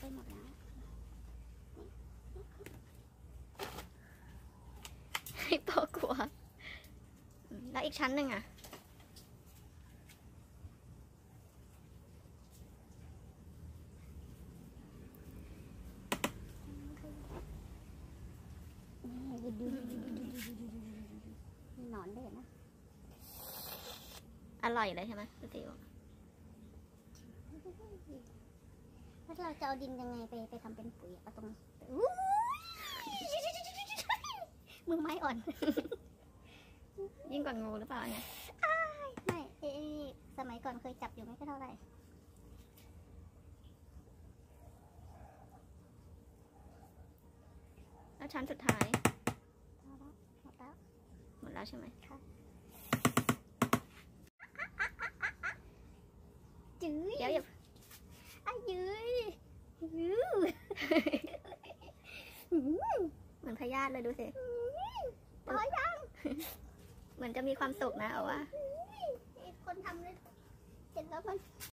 หมดแล้วให้โตกลัวแล้วอีกชั้นหนึ่งอ่ะหนอนได้นะอร่อยเลยใช่ไหมพี่ติ๋วแล้วเราจะเอาดินยังไงไปทำเป็นปุ๋ยเอาตรงมือไม้อ่อนยิ่งกว่างูหรือเปล่าเนี่ยไม่สมัยก่อนเคยจับอยู่ไม่เท่าไหร่แล้วชั้นสุดท้ายหมดแล้วใช่ไหมค่ะจื้อเดี๋ยวอย่ายื้อเหมือนพยาธิเลยดูสิพอยังเหมือนจะมีความสุขนะเอาว่าคนทำเลยเสร็จแล้วมัน